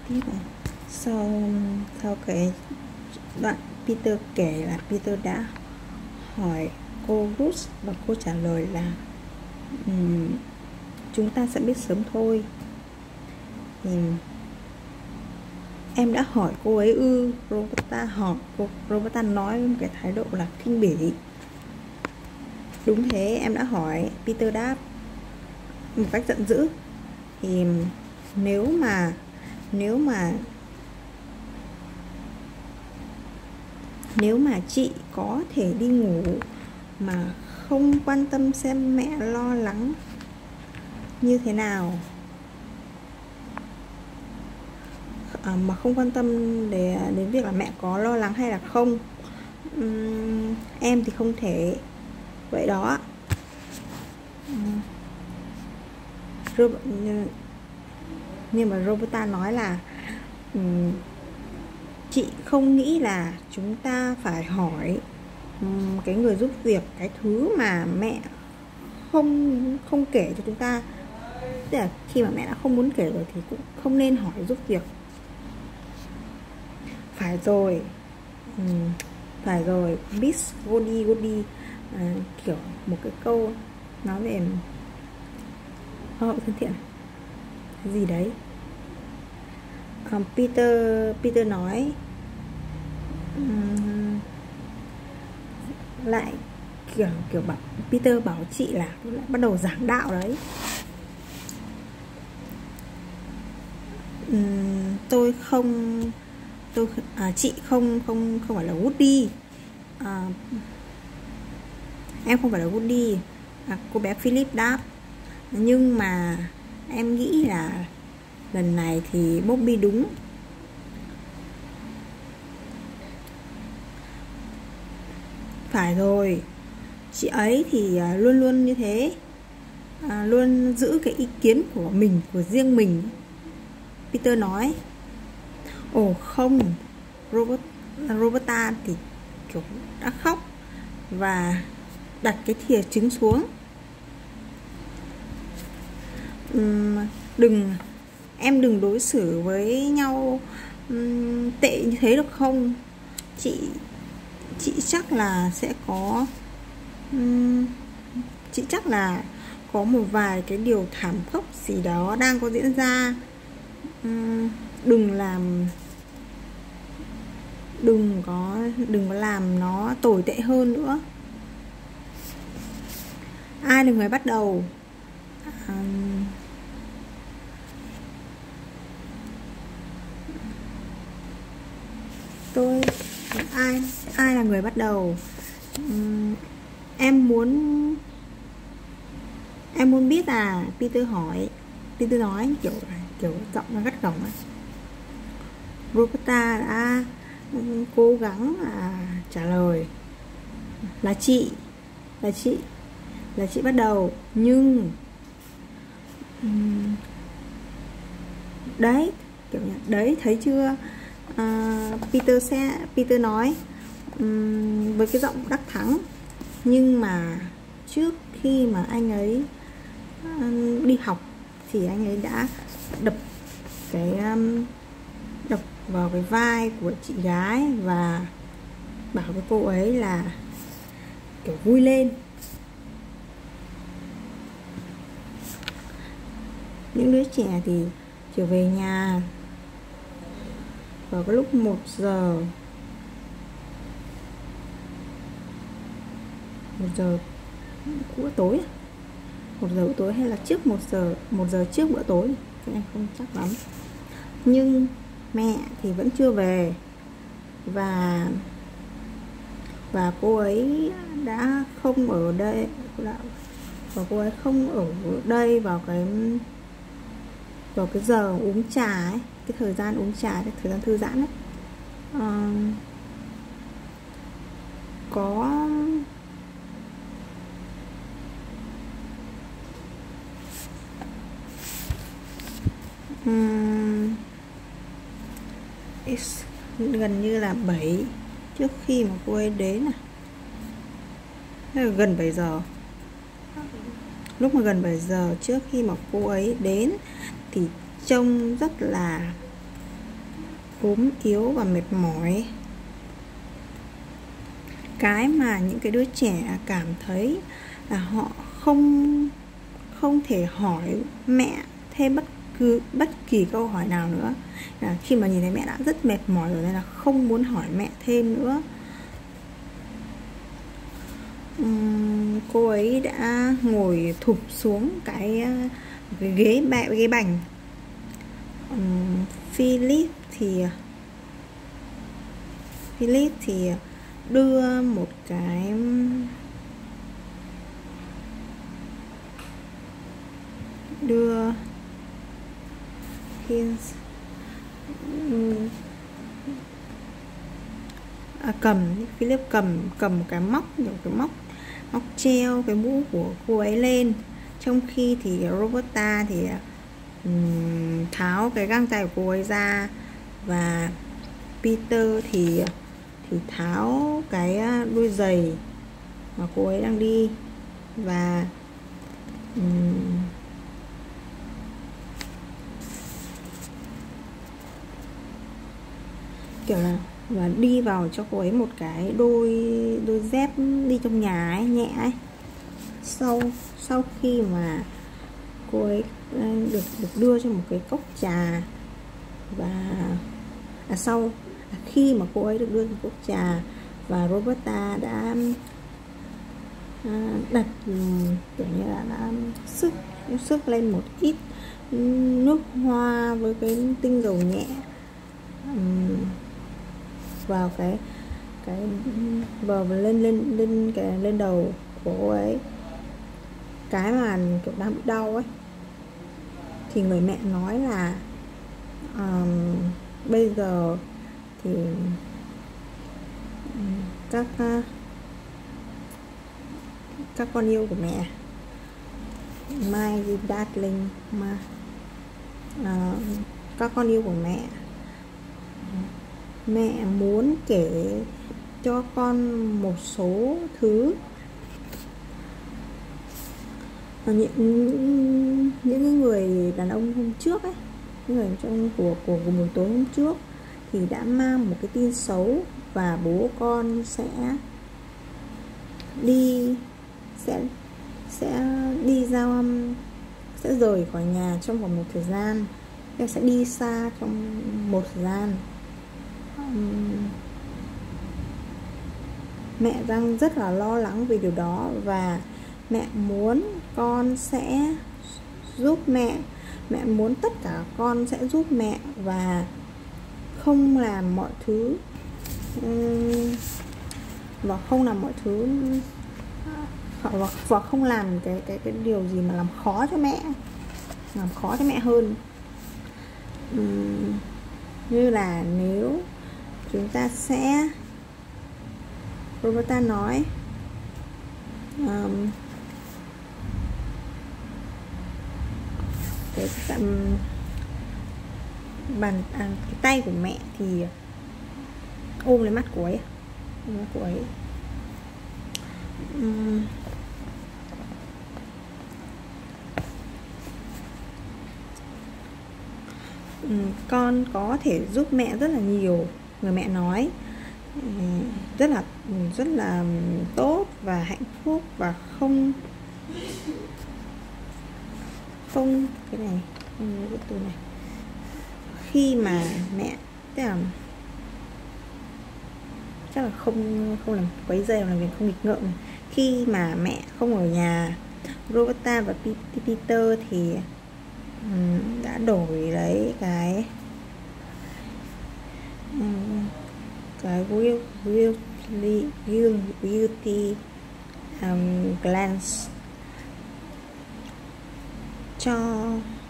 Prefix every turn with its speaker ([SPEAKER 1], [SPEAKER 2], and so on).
[SPEAKER 1] tiếp này. Sau cái đoạn Peter kể là Peter đã hỏi cô Ruth và cô trả lời là chúng ta sẽ biết sớm thôi. Thì em đã hỏi cô ấy ư? Roberta nói với một cái thái độ là khinh bỉ. Đúng thế, em đã hỏi, Peter đáp một cách giận dữ. Thì nếu mà chị có thể đi ngủ mà không quan tâm xem mẹ lo lắng như thế nào, mà không quan tâm đến việc là mẹ có lo lắng hay là không, em thì không thể vậy đó. Nhưng mà Roberta nói là chị không nghĩ là chúng ta phải hỏi cái người giúp việc cái thứ mà mẹ không kể cho chúng ta. Tức là khi mà mẹ đã không muốn kể rồi thì cũng không nên hỏi giúp việc. Phải rồi, Miss Goody, kiểu một cái câu nói về hoa hậu thân thiện cái gì đấy. Peter nói lại kiểu bảo Peter bảo chị là lại bắt đầu giảng đạo đấy. Chị không phải là Woody. Em không phải là Woody. Cô bé Philip đáp. Nhưng mà em nghĩ là lần này thì Bobby đúng. Phải rồi, chị ấy thì luôn luôn như thế, luôn giữ cái ý kiến của riêng mình. Peter nói. Ồ không, Roberta thì kiểu đã khóc và đặt cái thìa trứng xuống. Em đừng đối xử với nhau tệ như thế được không? Chị chắc là sẽ có chị chắc là có một vài cái điều thảm khốc gì đó đang có diễn ra. Đừng có làm nó tồi tệ hơn nữa. Ai là người bắt đầu? Ai là người bắt đầu? Em muốn biết à? Peter nói kiểu giọng nó gắt gỏng ấy. Roberta đã cố gắng trả lời là chị bắt đầu. Nhưng đấy, kiểu như đấy, thấy chưa? Peter nói với cái giọng đắc thắng. Nhưng mà trước khi mà anh ấy đi học thì anh ấy đã đập vào cái vai của chị gái và bảo với cô ấy là kiểu vui lên. Những đứa trẻ thì trở về nhà vào cái lúc 1 giờ của tối, 1 giờ bữa tối hay là trước 1 giờ trước bữa tối thì em không chắc lắm. Nhưng mẹ thì vẫn chưa về và cô ấy đã không ở đây, và cô ấy không ở đây vào cái giờ uống trà ấy, cái thời gian uống trà, cái thời gian thư giãn ấy. Có gần như là 7 trước khi mà cô ấy đến gần 7 giờ. Lúc mà gần 7 giờ trước khi mà cô ấy đến thì trông rất là ốm yếu và mệt mỏi. Cái mà những cái đứa trẻ cảm thấy là họ không thể hỏi mẹ thêm bất kỳ câu hỏi nào nữa. Khi mà nhìn thấy mẹ đã rất mệt mỏi rồi nên là không muốn hỏi mẹ thêm nữa. Cô ấy đã ngồi thụp xuống cái ghế bành. Philip thì đưa một cái Philip cầm cái móc treo cái mũ của cô ấy lên, trong khi thì Roberta thì tháo cái găng tay của cô ấy ra, và Peter thì tháo cái đôi giày mà cô ấy đang đi, và kiểu là và đi vào cho cô ấy một cái đôi dép đi trong nhà ấy, nhẹ ấy. Sau khi mà cô ấy được đưa cho một cái cốc trà, và khi mà cô ấy được đưa một cốc trà và Roberta đã đặt kiểu như là đã sức lên một ít nước hoa với cái tinh dầu nhẹ vào cái lên đầu của cô ấy, cái mà kiểu đang bị đau ấy, thì người mẹ nói là bây giờ thì các con yêu của mẹ, my darling, các con yêu của mẹ muốn kể cho con một số thứ. Những người đàn ông hôm trước ấy, những người trong của buổi tối hôm trước thì đã mang một cái tin xấu, và bố con sẽ đi sẽ rời khỏi nhà trong vòng một thời gian, sẽ đi xa trong một thời gian. Mẹ đang rất là lo lắng vì điều đó, và mẹ muốn con sẽ giúp mẹ muốn tất cả con sẽ giúp mẹ và không làm mọi thứ và không làm cái điều gì mà làm khó cho mẹ hơn. Như là nếu chúng ta sẽ, Roberta nói, cái tay của mẹ thì ôm lấy mắt của ấy, con có thể giúp mẹ rất là nhiều, người mẹ nói, rất là tốt và hạnh phúc, và không cái này, cái từ này, khi mà mẹ tức là chắc là không làm quấy rầy, làm việc không nghịch ngợm. Khi mà mẹ không ở nhà, Roberta và Peter thì đã đổi lấy cái beauty glance cho